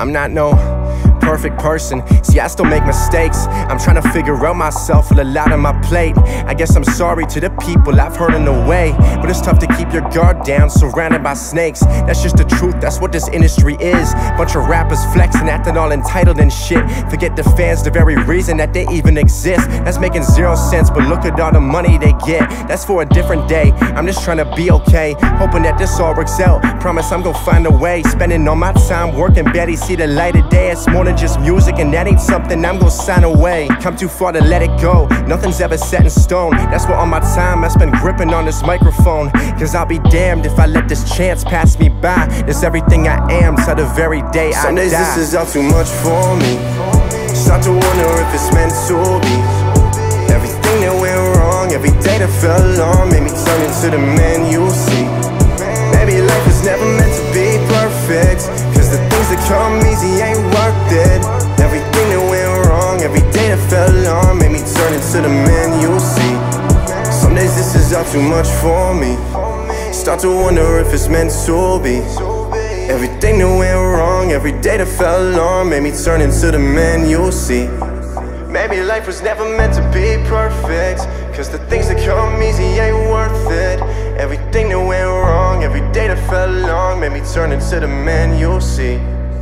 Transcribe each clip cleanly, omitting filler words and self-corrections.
I'm not no perfect person. See, I still make mistakes. I'm trying to figure out myself with a lot on my plate. I guess I'm sorry to the people I've hurt in the way, but it's tough to keep your guard down, surrounded by snakes. That's just the truth, that's what this industry is. Bunch of rappers flexing, acting all entitled and shit. Forget the fans, the very reason that they even exist. That's making 0 sense, but look at all the money they get. That's for a different day. I'm just trying to be okay, hoping that this all works out. Promise I'm gonna find a way. Spending all my time working, barely see the light of day. It's more than just music, and that ain't something I'm gonna sign away. Come too far to let it go. Nothing's ever set in stone. That's why all my time I spend gripping on this microphone. Cause I'll be damned if I let this chance pass me by. It's everything I am till the very day I die. Some days this is all too much for me. Start to wonder if it's meant to be. Everything that went wrong, every day that fell long, made me turn into the man you see. Maybe life was never meant to be perfect, cause the things that come easy ain't worth it. Everything that went wrong, every day that fell long, made me turn into the man you see. Some days this is all too much for me. Start to wonder if it's meant to be. Everything that went wrong, every day that fell long, made me turn into the man you see. Maybe life was never meant to be perfect, cause the things that come easy ain't worth it. Everything that went wrong, every day that fell long, made me turn into the man you'll see.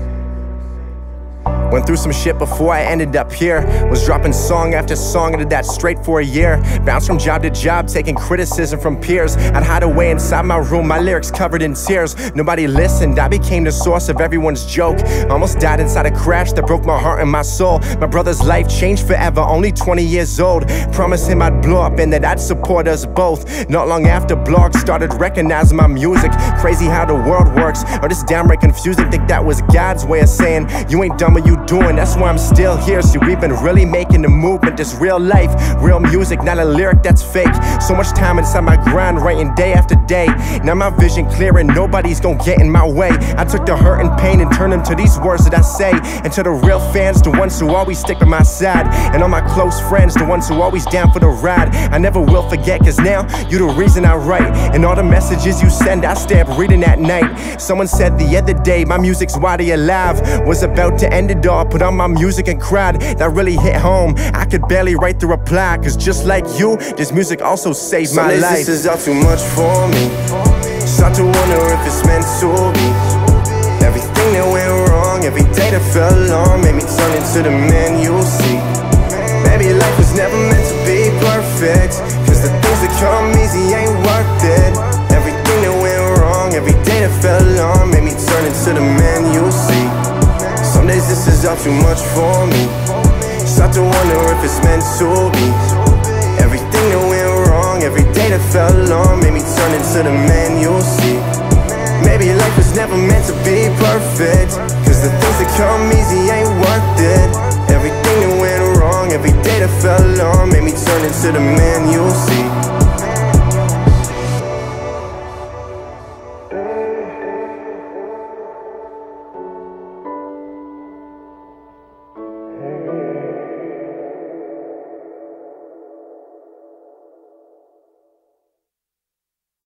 Went through some shit before I ended up here. Was dropping song after song and did that straight for a year. Bounced from job to job, taking criticism from peers. I'd hide away inside my room, my lyrics covered in tears. Nobody listened, I became the source of everyone's joke. Almost died inside a crash that broke my heart and my soul. My brother's life changed forever, only 20 years old. Promised him I'd blow up and that I'd support us both. Not long after, blogs started recognizing my music. Crazy how the world works, or just downright confusing. Think that was God's way of saying, you ain't done what you doing, that's why I'm still here. See, we've been really making the movement. This real life, real music, not a lyric that's fake. So much time inside my grind, writing day after day. Now my vision clear and nobody's gonna get in my way. I took the hurt and pain and turned them to these words that I say. And to the real fans, the ones who always stick by my side, and all my close friends, the ones who always down for the ride. I never will forget, cause now you the reason I write. And all the messages you send, I stay up reading at night. Someone said the other day, my music's why they alive. Was about to end it all, put on my music and cried. That really hit home. I could barely write the reply, cause just like you, this music also saved my life. Some days this is all too much for me. Start to wonder if it's meant to be. Everything that went wrong, every day that fell long, made me turn into the man you see. Maybe life was never meant to be perfect, cause the things that come easy ain't worth it. Everything that went wrong, every day that fell long, made me turn into the man you see. Some days this is all too much for me. Start to wonder if it's meant to be. Everything that went wrong, every day that fell long, made me turn into the man you'll see. Maybe life was never meant to be perfect, cause the things that come easy ain't worth it. Everything that went wrong, every day that fell long, made me turn into the man you'll see.